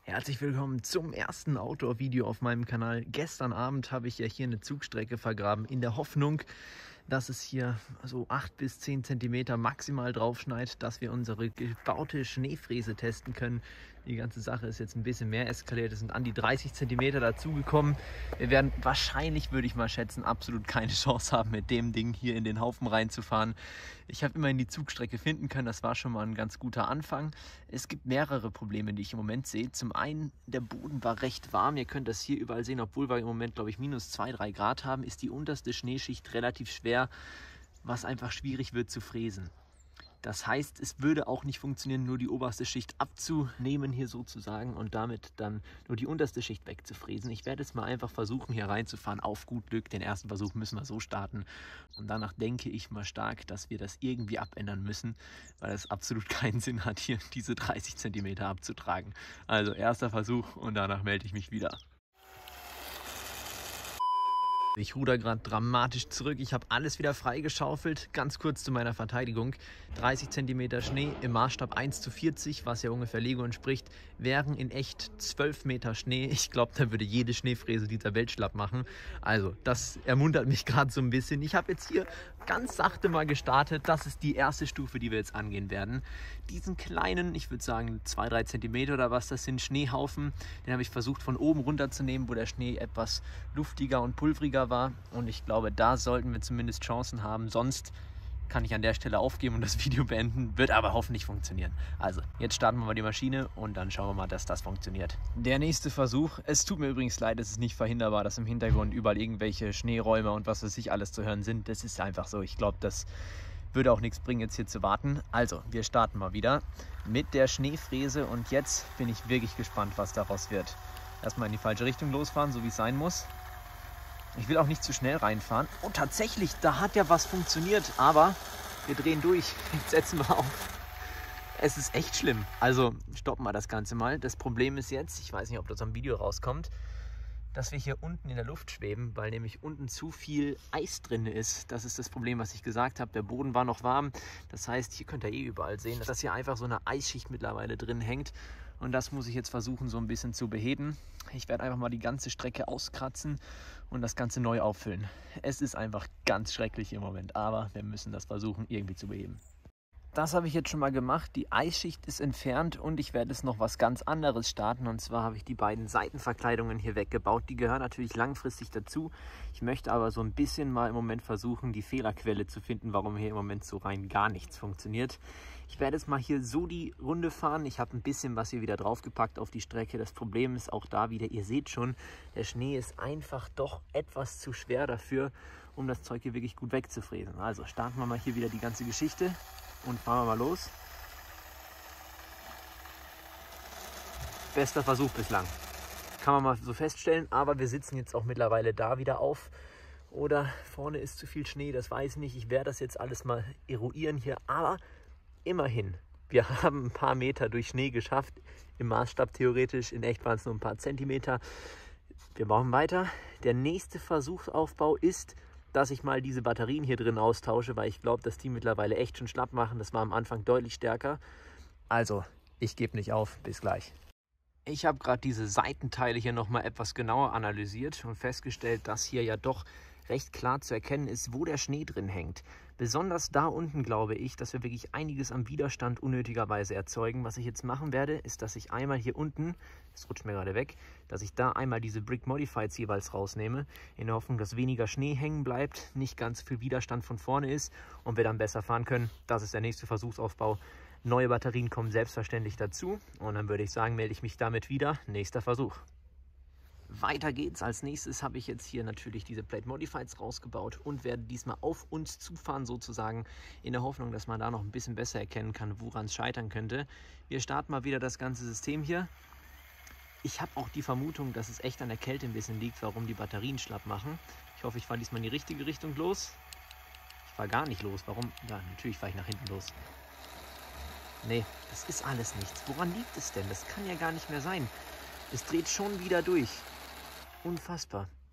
Herzlich willkommen zum ersten Outdoor-Video auf meinem Kanal. Gestern Abend habe ich ja hier eine Zugstrecke vergraben in der Hoffnung, dass es hier so 8 bis 10 cm maximal drauf schneit, dass wir unsere gebaute Schneefräse testen können. Die ganze Sache ist jetzt ein bisschen mehr eskaliert. Es sind an die 30 cm dazugekommen. Wir werden wahrscheinlich, würde ich mal schätzen, absolut keine Chance haben, mit dem Ding hier in den Haufen reinzufahren. Ich habe immerhin die Zugstrecke finden können. Das war schon mal ein ganz guter Anfang. Es gibt mehrere Probleme, die ich im Moment sehe. Zum einen, der Boden war recht warm. Ihr könnt das hier überall sehen, obwohl wir im Moment, glaube ich, minus 2, 3 Grad haben, ist die unterste Schneeschicht relativ schwer, was einfach schwierig wird zu fräsen. Das heißt, es würde auch nicht funktionieren, nur die oberste Schicht abzunehmen hier sozusagen und damit dann nur die unterste Schicht wegzufräsen. Ich werde jetzt mal einfach versuchen, hier reinzufahren auf gut Glück. Den ersten Versuch müssen wir so starten. Und danach denke ich mal stark, dass wir das irgendwie abändern müssen, weil es absolut keinen Sinn hat, hier diese 30 cm abzutragen. Also erster Versuch und danach melde ich mich wieder. Ich ruder gerade dramatisch zurück. Ich habe alles wieder freigeschaufelt. Ganz kurz zu meiner Verteidigung. 30 cm Schnee im Maßstab 1:40, was ja ungefähr Lego entspricht, wären in echt 12 Meter Schnee. Ich glaube, da würde jede Schneefräse dieser Welt schlapp machen. Also, das ermuntert mich gerade so ein bisschen. Ich habe jetzt hier ganz sachte mal gestartet. Das ist die erste Stufe, die wir jetzt angehen werden. Diesen kleinen, ich würde sagen 2, 3 cm oder was das sind, Schneehaufen, den habe ich versucht von oben runterzunehmen, wo der Schnee etwas luftiger und pulveriger war, und ich glaube, da sollten wir zumindest Chancen haben. Sonst kann ich an der Stelle aufgeben und das Video beenden, wird aber hoffentlich funktionieren. Also, jetzt starten wir mal die Maschine und dann schauen wir mal, dass das funktioniert. Der nächste Versuch, es tut mir übrigens leid, es ist nicht verhinderbar, dass im Hintergrund überall irgendwelche Schneeräume und was weiß ich alles zu hören sind. Das ist einfach so. Ich glaube, das würde auch nichts bringen, jetzt hier zu warten. Also, wir starten mal wieder mit der Schneefräse und jetzt bin ich wirklich gespannt, was daraus wird. Erstmal in die falsche Richtung losfahren, so wie es sein muss. Ich will auch nicht zu schnell reinfahren. Und tatsächlich, da hat ja was funktioniert. Aber wir drehen durch. Jetzt setzen wir auf. Es ist echt schlimm. Also stoppen wir das Ganze mal. Das Problem ist jetzt, ich weiß nicht, ob das am Video rauskommt, dass wir hier unten in der Luft schweben, weil nämlich unten zu viel Eis drin ist. Das ist das Problem, was ich gesagt habe. Der Boden war noch warm. Das heißt, hier könnt ihr eh überall sehen, dass hier einfach so eine Eisschicht mittlerweile drin hängt. Und das muss ich jetzt versuchen, so ein bisschen zu beheben. Ich werde einfach mal die ganze Strecke auskratzen und das Ganze neu auffüllen. Es ist einfach ganz schrecklich im Moment, aber wir müssen das versuchen, irgendwie zu beheben. Das habe ich jetzt schon mal gemacht. Die Eisschicht ist entfernt und ich werde jetzt noch was ganz anderes starten. Und zwar habe ich die beiden Seitenverkleidungen hier weggebaut. Die gehören natürlich langfristig dazu. Ich möchte aber so ein bisschen mal im Moment versuchen, die Fehlerquelle zu finden, warum hier im Moment so rein gar nichts funktioniert. Ich werde jetzt mal hier so die Runde fahren. Ich habe ein bisschen was hier wieder draufgepackt auf die Strecke. Das Problem ist auch da wieder, ihr seht schon, der Schnee ist einfach doch etwas zu schwer dafür, um das Zeug hier wirklich gut wegzufräsen. Also starten wir mal hier wieder die ganze Geschichte. Und fahren wir mal los. Bester Versuch bislang. Kann man mal so feststellen, aber wir sitzen jetzt auch mittlerweile da wieder auf. Oder vorne ist zu viel Schnee, das weiß ich nicht. Ich werde das jetzt alles mal eruieren hier. Aber immerhin, wir haben ein paar Meter durch Schnee geschafft. Im Maßstab theoretisch, in echt waren es nur ein paar Zentimeter. Wir machen weiter. Der nächste Versuchsaufbau ist, dass ich mal diese Batterien hier drin austausche, weil ich glaube, dass die mittlerweile echt schon schlapp machen. Das war am Anfang deutlich stärker. Also, ich gebe nicht auf. Bis gleich. Ich habe gerade diese Seitenteile hier nochmal etwas genauer analysiert und festgestellt, dass hier ja doch recht klar zu erkennen ist, wo der Schnee drin hängt. Besonders da unten glaube ich, dass wir wirklich einiges am Widerstand unnötigerweise erzeugen. Was ich jetzt machen werde, ist, dass ich einmal hier unten, das rutscht mir gerade weg, dass ich da einmal diese Brick Modifieds jeweils rausnehme, in der Hoffnung, dass weniger Schnee hängen bleibt, nicht ganz viel Widerstand von vorne ist und wir dann besser fahren können. Das ist der nächste Versuchsaufbau. Neue Batterien kommen selbstverständlich dazu und dann würde ich sagen, melde ich mich damit wieder. Nächster Versuch. Weiter geht's. Als nächstes habe ich jetzt hier natürlich diese Plate Modifieds rausgebaut und werde diesmal auf uns zufahren sozusagen, in der Hoffnung, dass man da noch ein bisschen besser erkennen kann, woran es scheitern könnte. Wir starten mal wieder das ganze System hier. Ich habe auch die Vermutung, dass es echt an der Kälte ein bisschen liegt, warum die Batterien schlapp machen. Ich hoffe, ich fahre diesmal in die richtige Richtung los. Ich fahre gar nicht los. Warum? Ja, natürlich fahre ich nach hinten los. Nee, das ist alles nichts. Woran liegt es denn? Das kann ja gar nicht mehr sein. Es dreht schon wieder durch. Unfassbar.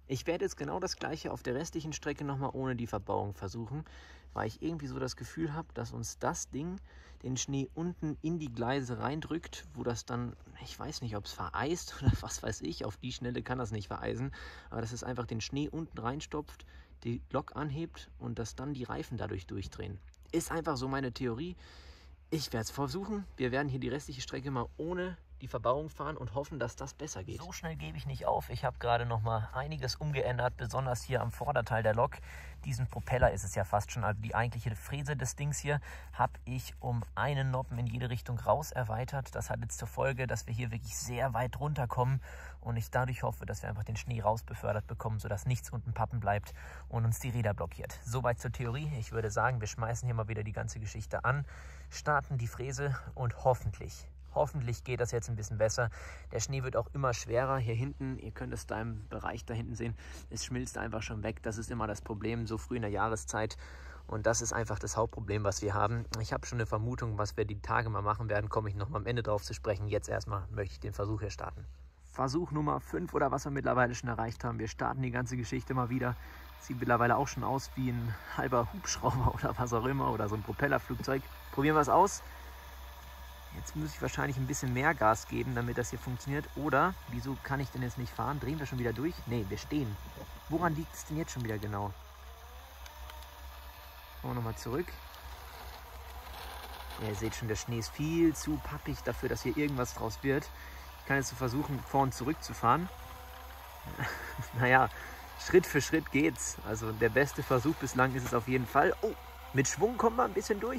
Ich werde jetzt genau das gleiche auf der restlichen Strecke nochmal ohne die Verbauung versuchen, weil ich irgendwie so das Gefühl habe, dass uns das Ding den Schnee unten in die Gleise reindrückt, wo das dann, ich weiß nicht, ob es vereist oder was weiß ich, auf die Schnelle kann das nicht vereisen, aber dass es einfach den Schnee unten reinstopft, die Lok anhebt und dass dann die Reifen dadurch durchdrehen. Ist einfach so meine Theorie. Ich werde es versuchen. Wir werden hier die restliche Strecke mal ohne die Verbauung fahren und hoffen, dass das besser geht. So schnell gebe ich nicht auf. Ich habe gerade noch mal einiges umgeändert, besonders hier am Vorderteil der Lok. Diesen Propeller ist es ja fast schon, also die eigentliche Fräse des Dings hier, habe ich um einen Noppen in jede Richtung raus erweitert. Das hat jetzt zur Folge, dass wir hier wirklich sehr weit runterkommen und ich dadurch hoffe, dass wir einfach den Schnee rausbefördert bekommen, sodass nichts unten pappen bleibt und uns die Räder blockiert. Soweit zur Theorie. Ich würde sagen, wir schmeißen hier mal wieder die ganze Geschichte an, starten die Fräse und hoffentlich geht das jetzt ein bisschen besser. Der Schnee wird auch immer schwerer. Hier hinten, ihr könnt es da im Bereich da hinten sehen, es schmilzt einfach schon weg. Das ist immer das Problem, so früh in der Jahreszeit. Und das ist einfach das Hauptproblem, was wir haben. Ich habe schon eine Vermutung, was wir die Tage mal machen werden. Komme ich noch mal am Ende drauf zu sprechen. Jetzt erstmal möchte ich den Versuch hier starten. Versuch Nummer 5 oder was wir mittlerweile schon erreicht haben. Wir starten die ganze Geschichte mal wieder. Sieht mittlerweile auch schon aus wie ein halber Hubschrauber oder was auch immer oder so ein Propellerflugzeug. Probieren wir es aus. Jetzt muss ich wahrscheinlich ein bisschen mehr Gas geben, damit das hier funktioniert. Oder, wieso kann ich denn jetzt nicht fahren? Drehen wir schon wieder durch? Nee, wir stehen. Woran liegt es denn jetzt schon wieder genau? Kommen wir nochmal zurück. Ja, ihr seht schon, der Schnee ist viel zu pappig dafür, dass hier irgendwas draus wird. Ich kann jetzt so versuchen, vor und zurück zu fahren. Naja, Schritt für Schritt geht's. Also der beste Versuch bislang ist es auf jeden Fall. Oh, mit Schwung kommen wir ein bisschen durch.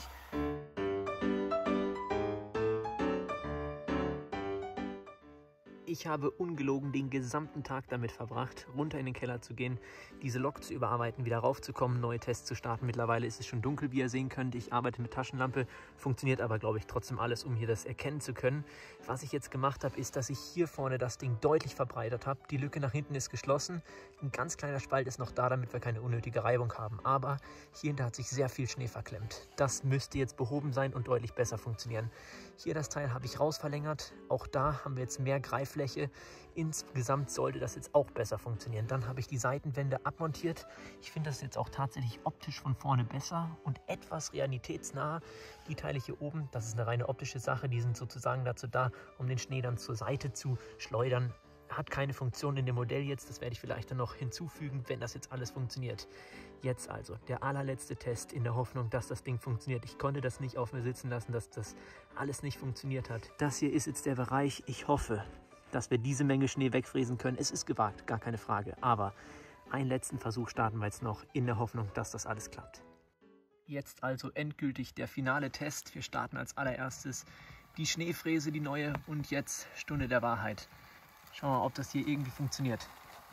Ich habe ungelogen den gesamten Tag damit verbracht, runter in den Keller zu gehen, diese Lok zu überarbeiten, wieder raufzukommen, neue Tests zu starten. Mittlerweile ist es schon dunkel, wie ihr sehen könnt. Ich arbeite mit Taschenlampe, funktioniert aber, glaube ich, trotzdem alles, um hier das erkennen zu können. Was ich jetzt gemacht habe, ist, dass ich hier vorne das Ding deutlich verbreitert habe. Die Lücke nach hinten ist geschlossen. Ein ganz kleiner Spalt ist noch da, damit wir keine unnötige Reibung haben. Aber hier hinter hat sich sehr viel Schnee verklemmt. Das müsste jetzt behoben sein und deutlich besser funktionieren. Hier das Teil habe ich rausverlängert. Auch da haben wir jetzt mehr Greiffläche. Insgesamt sollte das jetzt auch besser funktionieren. Dann habe ich die Seitenwände abmontiert. Ich finde das jetzt auch tatsächlich optisch von vorne besser und etwas realitätsnah. Die Teile hier oben, das ist eine reine optische Sache. Die sind sozusagen dazu da, um den Schnee dann zur Seite zu schleudern. Hat keine Funktion in dem Modell jetzt, das werde ich vielleicht dann noch hinzufügen, wenn das jetzt alles funktioniert. Jetzt also der allerletzte Test in der Hoffnung, dass das Ding funktioniert. Ich konnte das nicht auf mir sitzen lassen, dass das alles nicht funktioniert hat. Das hier ist jetzt der Bereich, ich hoffe, dass wir diese Menge Schnee wegfräsen können. Es ist gewagt, gar keine Frage, aber einen letzten Versuch starten wir jetzt noch in der Hoffnung, dass das alles klappt. Jetzt also endgültig der finale Test. Wir starten als allererstes die Schneefräse, die neue, und jetzt Stunde der Wahrheit. Schauen wir mal, ob das hier irgendwie funktioniert.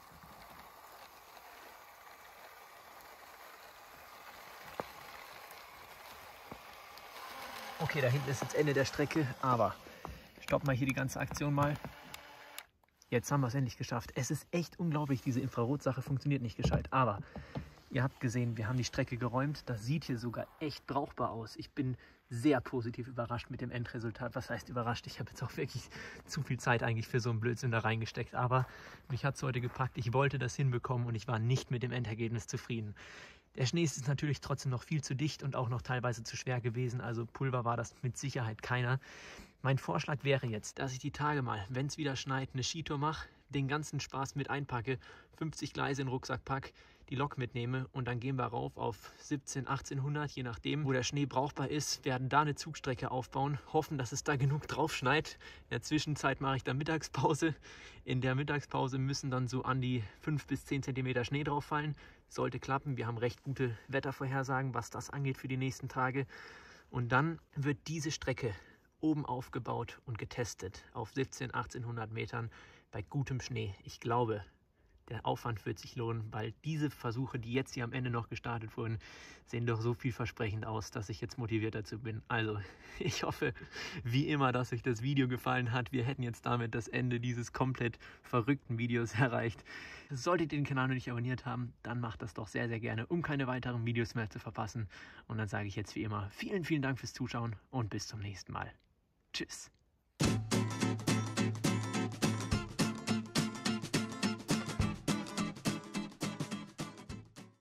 Okay, da hinten ist jetzt Ende der Strecke, aber stoppen wir hier die ganze Aktion mal. Jetzt haben wir es endlich geschafft. Es ist echt unglaublich, diese Infrarotsache funktioniert nicht gescheit, aber ihr habt gesehen, wir haben die Strecke geräumt. Das sieht hier sogar echt brauchbar aus. Ich bin sehr positiv überrascht mit dem Endresultat. Was heißt überrascht? Ich habe jetzt auch wirklich zu viel Zeit eigentlich für so einen Blödsinn da reingesteckt. Aber mich hat es heute gepackt. Ich wollte das hinbekommen und ich war nicht mit dem Endergebnis zufrieden. Der Schnee ist natürlich trotzdem noch viel zu dicht und auch noch teilweise zu schwer gewesen. Also Pulver war das mit Sicherheit keiner. Mein Vorschlag wäre jetzt, dass ich die Tage mal, wenn es wieder schneit, eine Skitour mache, den ganzen Spaß mit einpacke, 50 Gleise in den Rucksack packe, die Lok mitnehme und dann gehen wir rauf auf 1700, 1800, je nachdem, wo der Schnee brauchbar ist, werden da eine Zugstrecke aufbauen, hoffen, dass es da genug drauf schneit. In der Zwischenzeit mache ich dann Mittagspause. In der Mittagspause müssen dann so an die 5 bis 10 cm Schnee drauf fallen. Sollte klappen. Wir haben recht gute Wettervorhersagen, was das angeht für die nächsten Tage. Und dann wird diese Strecke oben aufgebaut und getestet auf 1700, 1800 Metern bei gutem Schnee. Ich glaube, der Aufwand wird sich lohnen, weil diese Versuche, die jetzt hier am Ende noch gestartet wurden, sehen doch so vielversprechend aus, dass ich jetzt motiviert dazu bin. Also, ich hoffe, wie immer, dass euch das Video gefallen hat. Wir hätten jetzt damit das Ende dieses komplett verrückten Videos erreicht. Solltet ihr den Kanal noch nicht abonniert haben, dann macht das doch sehr, sehr gerne, um keine weiteren Videos mehr zu verpassen. Und dann sage ich jetzt wie immer, vielen, vielen Dank fürs Zuschauen und bis zum nächsten Mal. Tschüss.